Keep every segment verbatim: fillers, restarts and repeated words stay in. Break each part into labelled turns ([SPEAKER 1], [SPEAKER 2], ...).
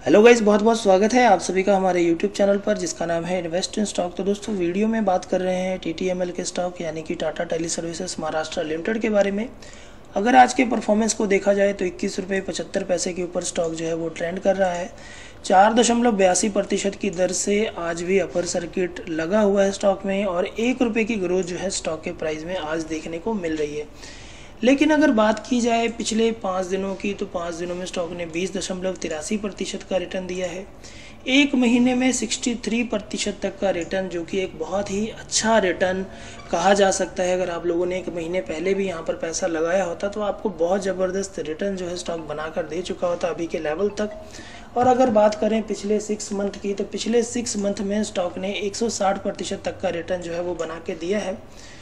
[SPEAKER 1] Hello guys, बहुत बहुत स्वागत है आप सभी का हमारे यूट्यूब चैनल पर जिसका नाम है इन्वेस्ट इन स्टॉक। तो दोस्तों, वीडियो में बात कर रहे हैं टीटीएमएल के स्टॉक यानी कि टाटा टेली सर्विसेज महाराष्ट्र लिमिटेड के बारे में। अगर आज के परफॉर्मेंस को देखा जाए तो इक्कीस रुपये पचहत्तर पैसे के ऊपर स्टॉक जो है वो ट्रेंड कर रहा है। चार दशमलव बयासी प्रतिशत की दर से आज भी अपर सर्किट लगा हुआ है स्टॉक में और एक रुपये की ग्रोथ जो है स्टॉक के प्राइस में आज देखने को मिल रही है। लेकिन अगर बात की जाए पिछले पाँच दिनों की तो पाँच दिनों में स्टॉक ने बीस दशमलव तिरासी प्रतिशत का रिटर्न दिया है। एक महीने में तिरसठ प्रतिशत तक का रिटर्न, जो कि एक बहुत ही अच्छा रिटर्न कहा जा सकता है। अगर आप लोगों ने एक महीने पहले भी यहाँ पर पैसा लगाया होता तो आपको बहुत ज़बरदस्त रिटर्न जो है स्टॉक बनाकर दे चुका होता अभी के लेवल तक। और अगर बात करें पिछले सिक्स मंथ की तो पिछले सिक्स मंथ में स्टॉक ने एक सौ साठ प्रतिशत तक का रिटर्न जो है वो बना के दिया है।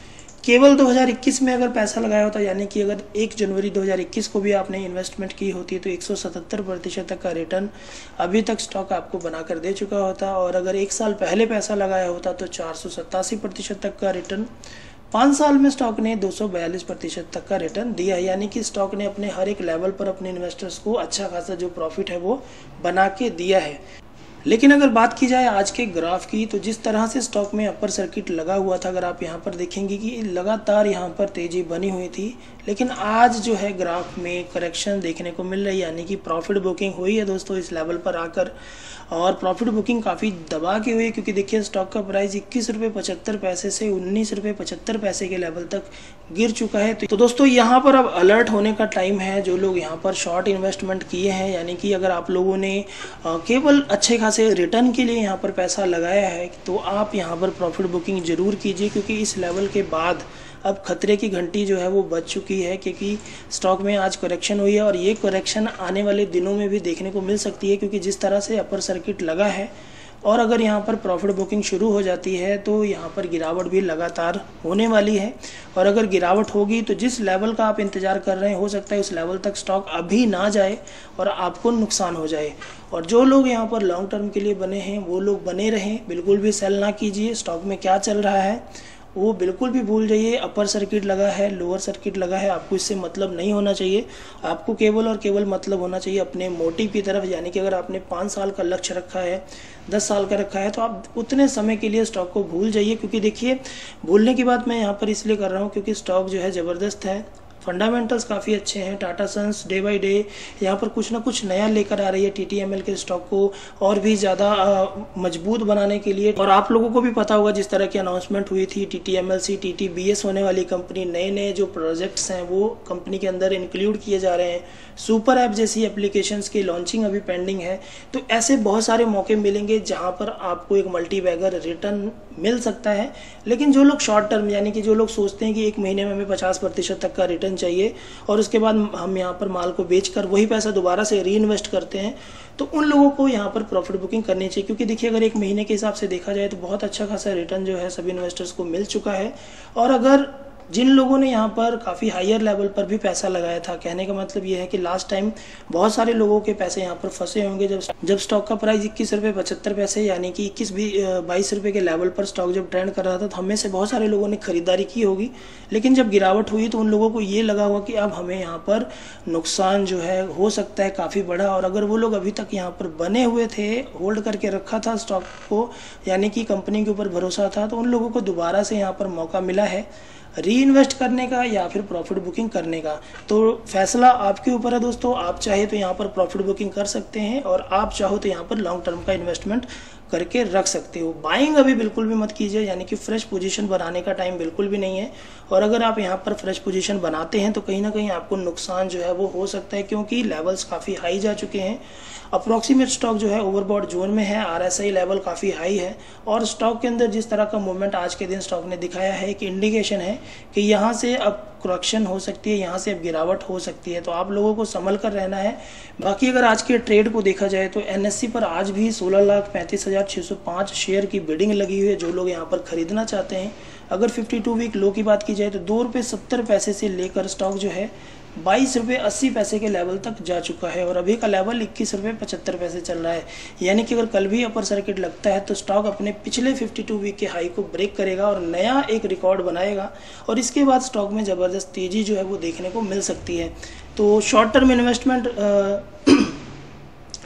[SPEAKER 1] केवल दो हज़ार इक्कीस में अगर पैसा लगाया होता, यानी कि अगर एक जनवरी दो हज़ार इक्कीस को भी आपने इन्वेस्टमेंट की होती तो एक सौ सतहत्तर प्रतिशत तक का रिटर्न अभी तक स्टॉक आपको बनाकर दे चुका होता। और अगर एक साल पहले पैसा लगाया होता तो चार सौ सत्तासी प्रतिशत तक का रिटर्न, पाँच साल में स्टॉक ने दो सौ बयालीस प्रतिशत तक का रिटर्न दिया है। यानी कि स्टॉक ने अपने हर एक लेवल पर अपने इन्वेस्टर्स को अच्छा खासा जो प्रॉफिट है वो बना के दिया है। लेकिन अगर बात की जाए आज के ग्राफ की तो जिस तरह से स्टॉक में अपर सर्किट लगा हुआ था, अगर आप यहाँ पर देखेंगे कि लगातार यहाँ पर तेज़ी बनी हुई थी, लेकिन आज जो है ग्राफ में करेक्शन देखने को मिल रही है। यानी कि प्रॉफिट बुकिंग हुई है दोस्तों इस लेवल पर आकर, और प्रॉफिट बुकिंग काफ़ी दबा के हुई है क्योंकि देखिए स्टॉक का प्राइस इक्कीस रुपये पचहत्तर पैसे से उन्नीस रुपये पचहत्तर पैसे के लेवल तक गिर चुका है। तो दोस्तों यहाँ पर अब अलर्ट होने का टाइम है। जो लोग यहाँ पर शॉर्ट इन्वेस्टमेंट किए हैं, यानी कि अगर आप लोगों ने केवल अच्छे खासे रिटर्न के लिए यहाँ पर पैसा लगाया है तो आप यहाँ पर प्रॉफिट बुकिंग जरूर कीजिए, क्योंकि इस लेवल के बाद अब खतरे की घंटी जो है वो बज चुकी है। क्योंकि स्टॉक में आज करेक्शन हुई है और ये करेक्शन आने वाले दिनों में भी देखने को मिल सकती है, क्योंकि जिस तरह से अपर सर्किट लगा है और अगर यहाँ पर प्रॉफिट बुकिंग शुरू हो जाती है तो यहाँ पर गिरावट भी लगातार होने वाली है। और अगर गिरावट होगी तो जिस लेवल का आप इंतज़ार कर रहे हैं हो सकता है उस लेवल तक स्टॉक अभी ना जाए और आपको नुकसान हो जाए। और जो लोग यहाँ पर लॉन्ग टर्म के लिए बने हैं वो लोग बने रहें, बिल्कुल भी सेल ना कीजिए। स्टॉक में क्या चल रहा है वो बिल्कुल भी भूल जाइए। अपर सर्किट लगा है, लोअर सर्किट लगा है, आपको इससे मतलब नहीं होना चाहिए। आपको केवल और केवल मतलब होना चाहिए अपने मोटिव की तरफ। यानी कि अगर आपने पाँच साल का लक्ष्य रखा है, दस साल का रखा है, तो आप उतने समय के लिए स्टॉक को भूल जाइए। क्योंकि देखिए भूलने की बात मैं यहाँ पर इसलिए कर रहा हूँ क्योंकि स्टॉक जो है ज़बरदस्त है, फंडामेंटल्स काफ़ी अच्छे हैं। Tata Sons day by day यहाँ पर कुछ ना कुछ नया लेकर आ रही है टीटीएमएल के स्टॉक को और भी ज़्यादा मजबूत बनाने के लिए। और आप लोगों को भी पता होगा जिस तरह की अनाउंसमेंट हुई थी टीटीएमएल से टीटीबीएस होने वाली कंपनी, नए नए जो प्रोजेक्ट्स हैं वो कंपनी के अंदर इंक्लूड किए जा रहे हैं। सुपर ऐप जैसी एप्लीकेशंस की लॉन्चिंग अभी पेंडिंग है। तो ऐसे बहुत सारे मौके मिलेंगे जहाँ पर आपको एक मल्टी बैगर रिटर्न मिल सकता है। लेकिन जो लोग शॉर्ट टर्म, यानी कि जो लोग सोचते हैं कि एक महीने में हमें पचास प्रतिशत तक का रिटर्न चाहिए और उसके बाद हम यहाँ पर माल को बेचकर वही पैसा दोबारा से री इन्वेस्ट करते हैं, तो उन लोगों को यहाँ पर प्रॉफिट बुकिंग करनी चाहिए। क्योंकि देखिए अगर एक महीने के हिसाब से देखा जाए तो बहुत अच्छा खासा रिटर्न जो है सभी इन्वेस्टर्स को मिल चुका है। और अगर जिन लोगों ने यहाँ पर काफ़ी हायर लेवल पर भी पैसा लगाया था, कहने का मतलब ये है कि लास्ट टाइम बहुत सारे लोगों के पैसे यहाँ पर फंसे होंगे जब जब स्टॉक का प्राइस इक्कीस रुपये पचहत्तर पैसे यानी कि इक्कीस भी बाईस रुपये के लेवल पर स्टॉक जब ट्रेंड कर रहा था तो हमें से बहुत सारे लोगों ने खरीदारी की होगी। लेकिन जब गिरावट हुई तो उन लोगों को ये लगा होगा कि अब हमें यहाँ पर नुकसान जो है हो सकता है काफ़ी बड़ा। और अगर वो लोग अभी तक यहाँ पर बने हुए थे, होल्ड करके रखा था स्टॉक को, यानी कि कंपनी के ऊपर भरोसा था, तो उन लोगों को दोबारा से यहाँ पर मौका मिला है री इन्वेस्ट करने का या फिर प्रॉफिट बुकिंग करने का। तो फैसला आपके ऊपर है दोस्तों। आप चाहे तो यहाँ पर प्रॉफिट बुकिंग कर सकते हैं और आप चाहो तो यहाँ पर लॉन्ग टर्म का इन्वेस्टमेंट करके रख सकते हो। बाइंग अभी बिल्कुल भी मत कीजिए, यानी कि फ्रेश पोजीशन बनाने का टाइम बिल्कुल भी नहीं है। और अगर आप यहाँ पर फ्रेश पोजीशन बनाते हैं तो कहीं ना कहीं आपको नुकसान जो है वो हो सकता है, क्योंकि लेवल्स काफ़ी हाई जा चुके हैं। अप्रॉक्सीमेट स्टॉक जो है ओवरबॉट जोन में है, आरएसआई लेवल काफ़ी हाई है और स्टॉक के अंदर जिस तरह का मूवमेंट आज के दिन स्टॉक ने दिखाया है एक इंडिकेशन है कि यहाँ से अब करेक्शन हो सकती है, यहाँ से अब गिरावट हो सकती है। तो आप लोगों को संभल कर रहना है। बाकी अगर आज के ट्रेड को देखा जाए तो एनएससी पर आज भी सोलह लाख पैंतीस हज़ार छः सौ पाँच शेयर की बिडिंग लगी हुई है जो लोग यहाँ पर खरीदना चाहते हैं। अगर बावन वीक लो की बात की जाए तो दो रुपये सत्तर पैसे से लेकर स्टॉक जो है बाईस रुपये अस्सी पैसे के लेवल तक जा चुका है और अभी का लेवल इक्कीस रुपये पचहत्तर पैसे चल रहा है। यानी कि अगर कल भी अपर सर्किट लगता है तो स्टॉक अपने पिछले बावन वीक के हाई को ब्रेक करेगा और नया एक रिकॉर्ड बनाएगा और इसके बाद स्टॉक में ज़बरदस्त तेज़ी जो है वो देखने को मिल सकती है। तो शॉर्ट टर्म इन्वेस्टमेंट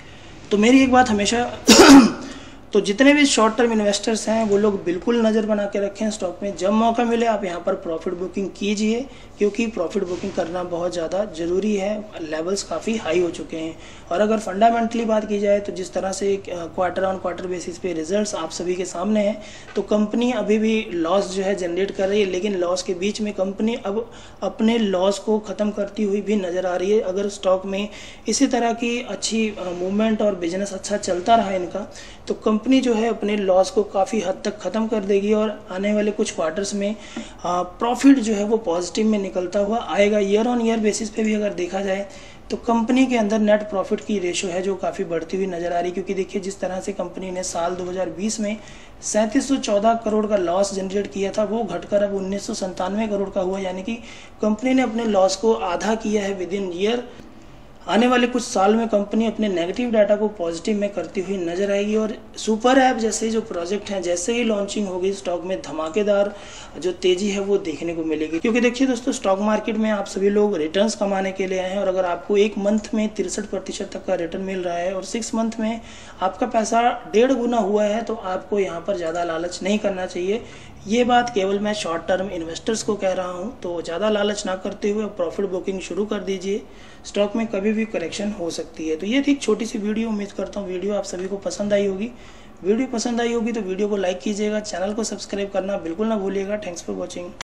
[SPEAKER 1] तो मेरी एक बात हमेशा तो जितने भी शॉर्ट टर्म इन्वेस्टर्स हैं वो लोग बिल्कुल नज़र बना के रखें स्टॉक में। जब मौका मिले आप यहाँ पर प्रॉफिट बुकिंग कीजिए, क्योंकि प्रॉफिट बुकिंग करना बहुत ज़्यादा ज़रूरी है। लेवल्स काफ़ी हाई हो चुके हैं। और अगर फंडामेंटली बात की जाए तो जिस तरह से क्वार्टर ऑन क्वार्टर बेसिस पे रिजल्ट्स आप सभी के सामने हैं, तो कंपनी अभी भी लॉस जो है जनरेट कर रही है, लेकिन लॉस के बीच में कंपनी अब अपने लॉस को ख़त्म करती हुई भी नज़र आ रही है। अगर स्टॉक में इसी तरह की अच्छी मूवमेंट और बिजनेस अच्छा चलता रहा इनका, तो कंपनी जो है अपने लॉस को काफ़ी हद तक ख़त्म कर देगी और आने वाले कुछ क्वार्टर्स में प्रॉफिट जो है वो पॉजिटिव में निकलता हुआ आएगा। ईयर ऑन ईयर बेसिस पे भी अगर देखा जाए तो कंपनी के अंदर नेट प्रॉफिट की रेशो है जो काफ़ी बढ़ती हुई नज़र आ रही है। क्योंकि देखिए जिस तरह से कंपनी ने साल दो हज़ार बीस में सैंतीस सौ चौदह करोड़ का लॉस जनरेट किया था, वो घटकर अब उन्नीस सौ संतानवे करोड़ का हुआ, यानी कि कंपनी ने अपने लॉस को आधा किया है विद इन ईयर। आने वाले कुछ साल में कंपनी अपने नेगेटिव डाटा को पॉजिटिव में करती हुई नजर आएगी। और सुपर ऐप जैसे जो प्रोजेक्ट हैं, जैसे ही लॉन्चिंग होगी, स्टॉक में धमाकेदार जो तेजी है वो देखने को मिलेगी। क्योंकि देखिए दोस्तों, स्टॉक मार्केट में आप सभी लोग रिटर्न्स कमाने के लिए आए हैं, और अगर आपको एक मंथ में तिरसठ प्रतिशत तक का रिटर्न मिल रहा है और सिक्स मंथ में आपका पैसा डेढ़ गुना हुआ है, तो आपको यहाँ पर ज़्यादा लालच नहीं करना चाहिए। ये बात केवल मैं शॉर्ट टर्म इन्वेस्टर्स को कह रहा हूँ। तो ज़्यादा लालच ना करते हुए प्रॉफिट बुकिंग शुरू कर दीजिए। स्टॉक में कभी भी करेक्शन हो सकती है। तो ये थी छोटी सी वीडियो। उम्मीद करता हूँ वीडियो आप सभी को पसंद आई होगी। वीडियो पसंद आई होगी तो वीडियो को लाइक कीजिएगा, चैनल को सब्सक्राइब करना बिल्कुल ना भूलिएगा। Thanks for watching.